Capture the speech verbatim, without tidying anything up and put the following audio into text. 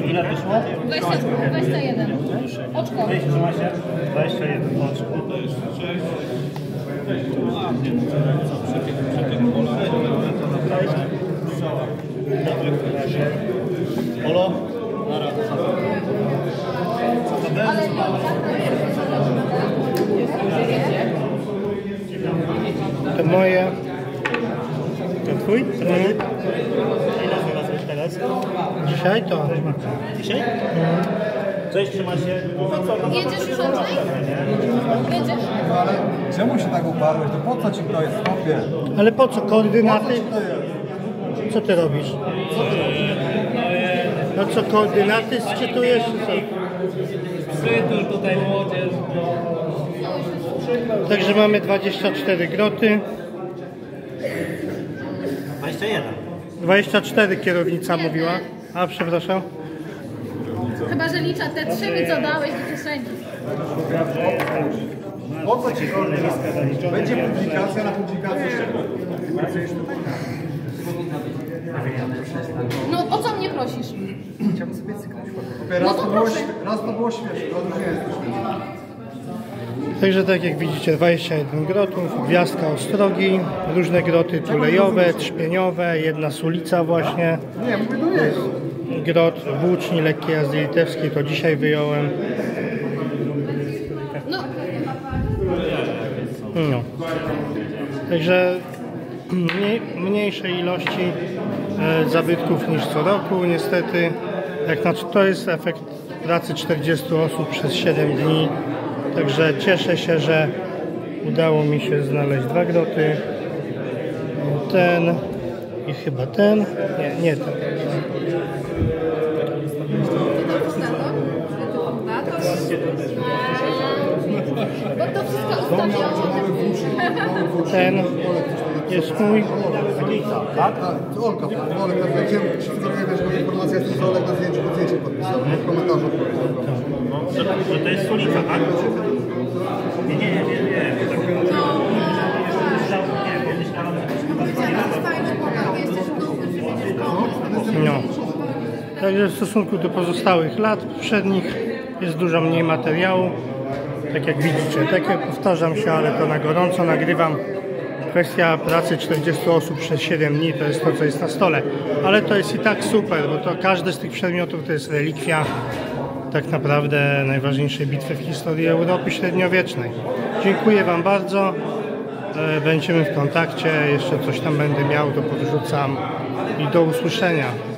Ile wyszło? dwadzieścia jeden. Oczko. dwadzieścia jeden oczko. Olo? To moje. To twój? To mhm. Ile znalazłeś teraz? Dzisiaj to. Dzisiaj? Mhm. Cześć, trzyma się. Jedziesz już Andrzej? Jedziesz? Ale czemu się tak uparłeś? To po co ci to jest, chłopie? Ale po co koordynaty? Co ty robisz? No co, koordynaty sczytujesz? Przytul tutaj młodzież. Także mamy dwadzieścia cztery groty. dwadzieścia jeden. dwadzieścia cztery kierownica mówiła. A, przepraszam. Chyba, że licza te trzy mi co dałeś do kieszeni. Po co ci wolne listę? Będzie publikacja na publikacji. No o co mnie prosisz? Chciałbym sobie cyknąć. Raz, No to to było, proszę. raz to było śmieszne, to już nie jest śmieszne. Także tak jak widzicie, dwadzieścia jeden grotów, gwiazdka Ostrogi, różne groty tulejowe, trzpieniowe, jedna z ulica właśnie. Nie, mówię do niego. Grot włóczni lekkiej jazdy litewskiej, to dzisiaj wyjąłem. No. No. Także mniej, mniejsze ilości e, zabytków niż co roku, niestety. Jak na, to jest efekt pracy czterdziestu osób przez siedem dni. Także cieszę się, że udało mi się znaleźć dwa groty. Ten i chyba ten. Nie, nie ten. Bo to wszystko ustawiało. Ten jest mój. Tak? To Olka, Olek, na zdjęciu, wiesz, bo informacja jest, że Olek na zdjęciu, pod zdjęciem podpisał, nie w komentarzu. No, że, że to jest ulica, tak? Nie, nie, nie, nie, nie. No. Także w stosunku do pozostałych lat poprzednich jest dużo mniej materiału. Tak jak widzicie, tak jak powtarzam się, ale to na gorąco nagrywam. Kwestia pracy czterdziestu osób przez siedem dni to jest to, co jest na stole. Ale to jest i tak super, bo to każdy z tych przedmiotów to jest relikwia tak naprawdę najważniejszej bitwy w historii Europy średniowiecznej. Dziękuję Wam bardzo. Będziemy w kontakcie. Jeszcze coś tam będę miał, to podrzucam. I do usłyszenia.